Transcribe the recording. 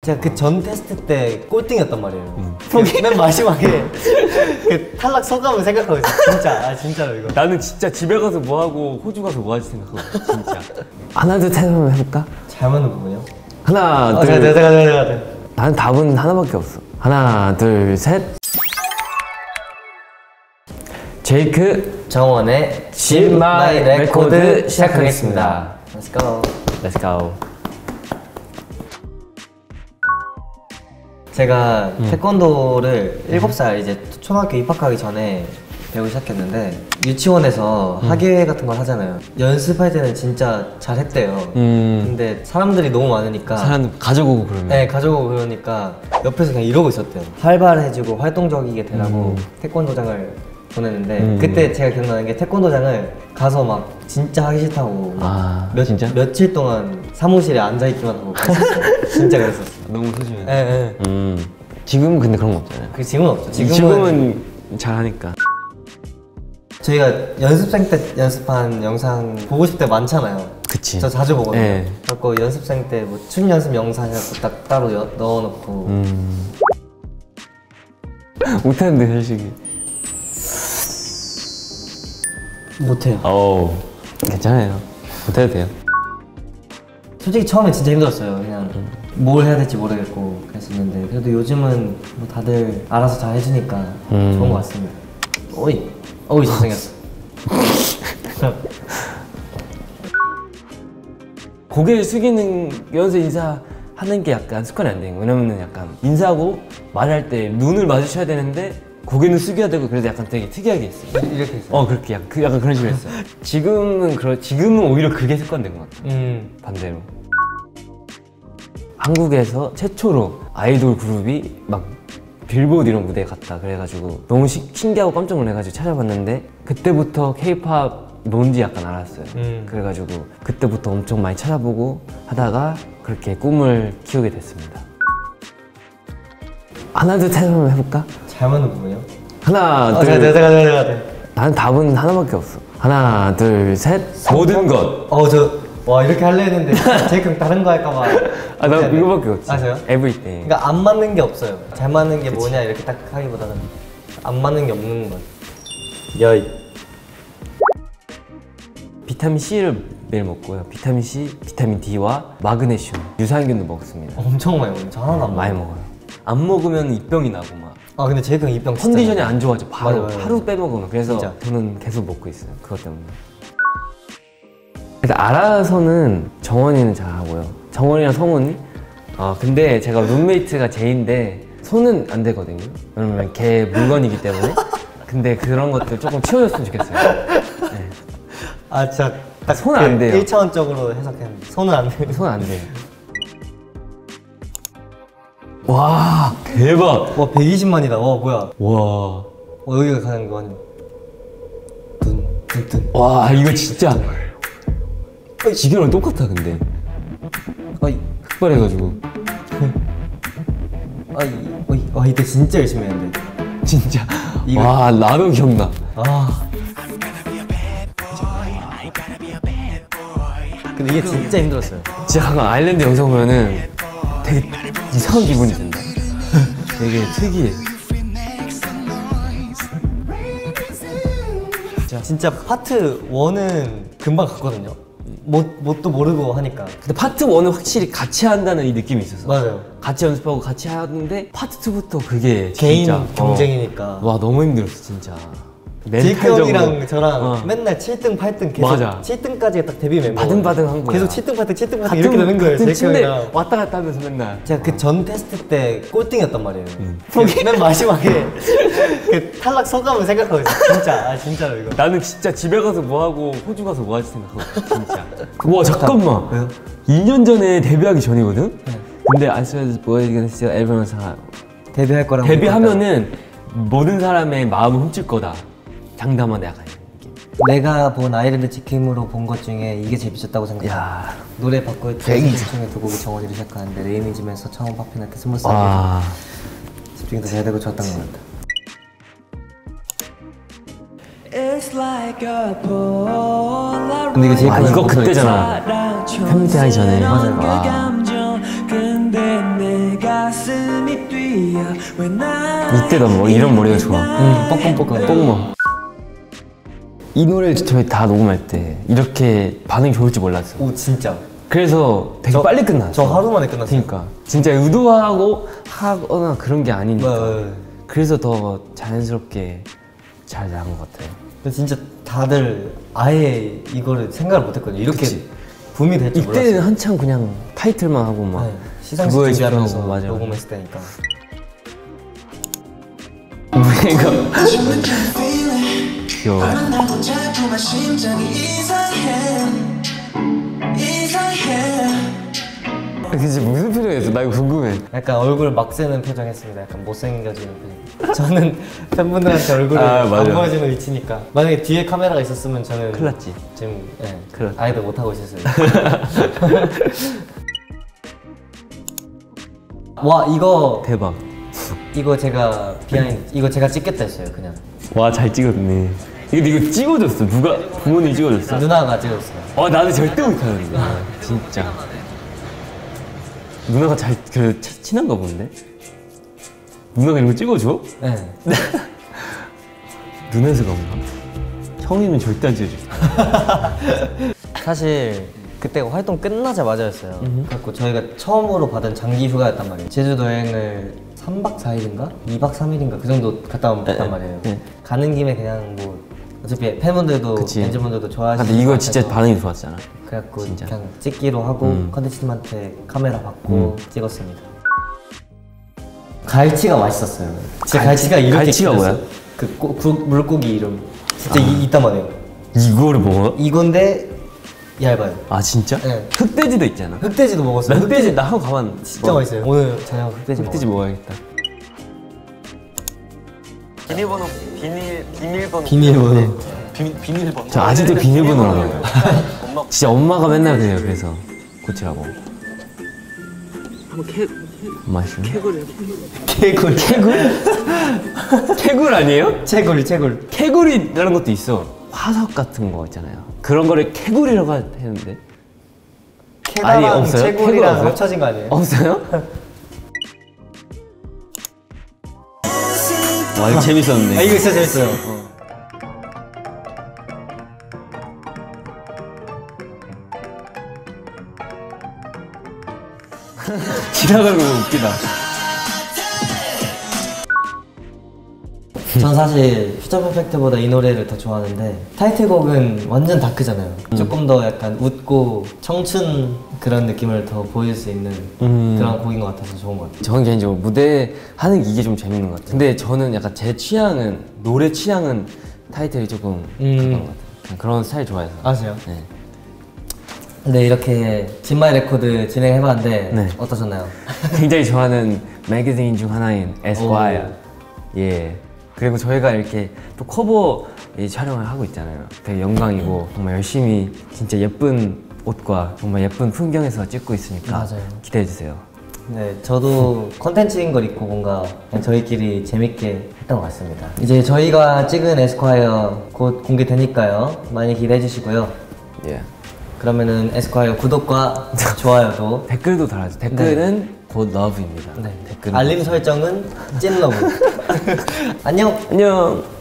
제가 그 전 테스트 때 꼴등이었단 말이에요. 맨 마지막에 그 탈락 소감을 생각하고 있어요. 진짜, 진짜로 이거. 나는 진짜 집에 가서 뭐 하고 호주 가서 뭐 하지 생각하고 진짜. 하나 둘 셋 한번 해볼까? 잘 맞는 부분이요? 하나 둘. 제가. 난 답은 하나밖에 없어. 하나 둘 셋. 제이크 정원의 집 마이 레코드 시작하겠습니다. Let's go. Let's go. 제가 태권도를 7살 이제 초등학교 입학하기 전에 배우기 시작했는데 유치원에서 학예회 같은 걸 하잖아요. 연습할 때는 진짜 잘했대요. 근데 사람들이 너무 많으니까 사람 가져오고 그러면 네, 가져오고 그러니까 옆에서 그냥 이러고 있었대요. 활발해지고 활동적이게 되라고 태권도장을 보냈는데 그때 제가 기억나는 게 태권도장을 가서 막 진짜 하기 싫다고 진짜? 며칠 동안 사무실에 앉아있기만 하고 진짜 그랬었어요. 너무 소심해. 네. 지금은 근데 그런 거 없잖아요. 그 지금은 없죠. 지금은 잘하니까. 저희가 연습생 때 연습한 영상 보고 싶을 때 많잖아요. 그치. 저 자주 보거든요. 네. 그래서 연습생 때 뭐 춤 연습 영상 해갖고 딱 따로 넣어놓고 못하는데 솔직히. 못해요. 괜찮아요. 못해도 돼요. 솔직히 처음에 진짜 힘들었어요. 그냥 뭘 해야 될지 모르겠고 그랬었는데 그래도 요즘은 뭐 다들 알아서 잘 해주니까 좋은 것 같습니다. 어이 잘생겼어. 고개를 숙이는 연세 인사하는 게 약간 습관이 안 되는 거예요. 왜냐면은 약간 인사하고 말할 때 눈을 마주쳐야 되는데 고개는 숙여야 되고 그래서 약간 되게 특이하게 했어요. 이렇게 했어요? 그렇게 약간 그런 식으로 했어요. 지금은 오히려 그게 습관된 것 같아요. 반대로. 한국에서 최초로 아이돌 그룹이 막 빌보드 이런 무대에 갔다 그래가지고 너무 신기하고 깜짝 놀래가지고 찾아봤는데 그때부터 K-POP 뭔지 약간 알았어요. 그래가지고 그때부터 엄청 많이 찾아보고 하다가 그렇게 꿈을 키우게 됐습니다. 하나 둘 셋 한번 해볼까? 잘 맞는 부분이요? 하나 둘. 제가. 나는 답은 하나밖에 없어. 하나 둘 셋. 모든 것. 와 이렇게 하려 했는데 제이크 형 다른 거 할까봐. 나 이거밖에 없지. 아세요? Everything. 그러니까 안 맞는 게 없어요. 잘 맞는 게 뭐냐 이렇게 딱 하기보다는 안 맞는 게 없는 것. 여이. 비타민 C를 매일 먹고요. 비타민 C, 비타민 D와 마그네슘, 유산균도 먹습니다. 엄청 많이 먹어요. 저 하나도 안 많이 먹어요. 안 먹으면 입병이 나고 막. 근데 제이크 형 입병 진짜 컨디션이 안 좋아져. 바로 맞아요. 하루 빼먹으면. 그래서 진짜. 저는 계속 먹고 있어요. 그것 때문에. 일단 알아서는 정원이는 잘하고요. 정원이랑 성훈이. 근데 제가 룸메이트가 제인데 손은 안 되거든요. 왜냐면 걔 물건이기 때문에. 근데 그런 것들 조금 치워줬으면 좋겠어요. 네. 진짜 딱 손 안 돼요. 1차원적으로 해석했는데 손은 안 돼요. 손 안 돼요. 와 대박. 와 120만이다. 와 뭐야. 와. 여기가 가는 거 아니야? 둔. 와 이거 진짜. 지금랑 똑같아 근데. 흑발해가지고. 이때 진짜 열심히 했는데. 진짜. 와 나도 기억나. 근데 이게 진짜 힘들었어요. 진짜 가끔 아일랜드 영상 보면은 되게 이상한 기분이 든다. 되게 특이해. 진짜 파트 1은 금방 갔거든요. 뭣도 모르고 하니까. 근데 파트 1은 확실히 같이 한다는 이 느낌이 있었어. 맞아요. 같이 연습하고 같이 하는데 파트 2부터 그게 개인 진짜, 경쟁이니까. 와 너무 힘들었어 진짜. 제이크 형이랑 저랑 맨날 7등, 8등 계속 맞아. 7등까지 딱 데뷔 멤버 바등바등한 거야. 계속 7등, 8등 이렇게 되는 거예요. 제이크 형이랑 왔다 갔다 하면서 맨날. 제가 그 전 테스트 때 꼴등이었단 말이에요. 맨 마지막에 그 탈락 소감을 생각하고 있어요. 진짜 진짜로 이거. 나는 진짜 집에 가서 뭐 하고 호주 가서 뭐 하지 생각하고 진짜. 와 잠깐만. 왜요? 2년 전에 데뷔하기 전이거든? 근데 I said boys gonna steal everyone's heart. 데뷔할 거라고. 데뷔하면은 모든 사람의 마음을 훔칠 거다. 장담한 약간 내가 본 아일랜드 치킨으로 본 것 중에 이게 제일 미쳤다고 생각해요. 노래 바꿀 때 중에 두 곡이 정원이를 시작하는데 레이미즘에서 처음 파피나트 스무스하게 집중이 더 잘 되고 좋았던 것 같아. 근데 이거 제이크 이거 그때잖아. 팬미팅 하기 전에. 맞아요. 이때 나 이런 머리가 좋아. 뻐끔뻐끔. 뽕머. 이 노래를 저희 다 녹음할 때 이렇게 반응이 좋을지 몰랐어. 오 진짜. 그래서 되게 빨리 끝났어. 저 하루 만에 끝났어요. 그러니까 진짜 의도하고 하거나 그런 게 아니니까. 그래서 더 자연스럽게 잘 나간 것 같아요. 근데 진짜 다들 아예 이거를 생각을 못했거든요. 이렇게 그치. 붐이 될줄 몰랐어요. 이때는 한참 그냥 타이틀만 하고 막 네, 시상식 준비하면서 맞아. 녹음했을 때니까. 우리가 귀여워. 그치 무슨 표정이었어? 나 이거 궁금해. 약간 얼굴 막 쓰는 표정 했습니다. 약간 못생겨지는 표정. 저는 팬분들한테 얼굴을 안 보여주는 위치니까. 만약에 뒤에 카메라가 있었으면 저는 큰일 났지. 지금 큰일 났지. 아이들 못하고 있었어요. 와 이거 대박. 이거 제가 비하인드 이거 제가 찍겠다 했어요 그냥. 와 잘 찍었네. 이거 찍어줬어. 누가 부모님이 찍어줬어? 누나가 찍었어요. 와 나는 절대 못하는데. 진짜. 누나가 친한가 본데? 누나가 이런 거 찍어줘? 네. 누나 수가 없나? 형이면 절대 안 찍어줄. 사실 그때 활동 끝나자마자였어요. 그래갖고 저희가 처음으로 받은 장기 휴가였단 말이에요. 제주도 여행을 3박 4일인가? 2박 3일인가 그 정도 갔다 왔단 말이에요. 가는 김에 그냥 뭐 어차피 팬분들도 팬분들도 좋아하시는 근데 이거 진짜 반응이 좋았잖아. 그래갖고 진짜. 그냥 찍기로 하고 컨텐츠님한테 카메라 받고 찍었습니다. 갈치가 맛있었어요. 진짜 갈치가 이렇게 갈치가 길었어요. 뭐야? 그 물고기 이름 진짜 이따 말해요. 이거를 먹어? 이건데 얇아요. 아 진짜? 네. 흑돼지도 있잖아. 흑돼지도 먹었어요. 나 흑돼지 나 하고 가만. 진짜 맛있어요. 오늘 저녁 흑돼지 먹어야겠다. 비밀번호 비밀번호 비밀번호. 저 아직도 비밀번호로 먹어요. 진짜 엄마가 맨날 그래요. 그래서 고치라고. 맛있어. 개굴. 캐굴 아니에요? 채굴. 캐굴이라는 것도 있어. 화석 같은 거 있잖아요. 그런 거를 캐굴이라고 하는데. 아니, 캐다랑 없어요? 캐굴 채굴이랑 없어요? 합쳐진 거 아니에요? 없어요? 와 이거 재밌었네. 아 이거 진짜 재밌어요. 지나가는 거 웃기다. 전 사실 퓨처 퍼펙트보다 이 노래를 더 좋아하는데 타이틀곡은 완전 다크잖아요. 조금 더 약간 웃고 청춘 그런 느낌을 더 보일 수 있는 그런 곡인 것 같아서 좋은 것 같아요. 저는 개인적으로 무대 하는 이게 좀 재밌는 것 같아요. 근데 저는 약간 제 취향은 노래 취향은 타이틀이 조금 그런 것 같아요. 그냥 그런 스타일 좋아해서. 아세요? 네. 네 이렇게 진마이 레코드 진행해봤는데 네. 어떠셨나요? 굉장히 좋아하는 매거진 중 하나인 에스콰이어. 예. 그리고 저희가 이렇게 또 커버 촬영을 하고 있잖아요. 되게 영광이고 정말 열심히 진짜 예쁜 옷과 정말 예쁜 풍경에서 찍고 있으니까 맞아요. 기대해주세요. 네, 저도 컨텐츠인 걸 입고 뭔가 그냥 저희끼리 재밌게 했던 것 같습니다. 이제 저희가 찍은 에스콰이어 곧 공개되니까요. 많이 기대해 주시고요. 예. 그러면은 에스콰이어 구독과 좋아요도 댓글도 달아주세요. 댓글은 곧 러브입니다. 네. 댓글은 알림 설정은 찐러브. 안녕! 안녕!